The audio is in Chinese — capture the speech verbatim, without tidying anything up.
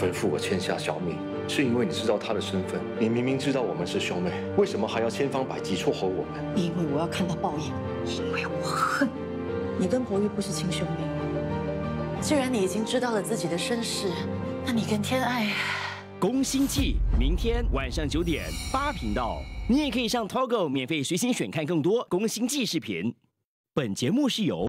吩咐我签下小命，是因为你知道他的身份。你明明知道我们是兄妹，为什么还要千方百计撮合我们？ 因为我要看到报应，因为我恨你跟博玉不是亲兄妹。既然你已经知道了自己的身世，那你跟天爱。 宫心计，明天晚上九点八频道，你也可以上 Togo 免费随心选看更多宫心计视频。本节目是由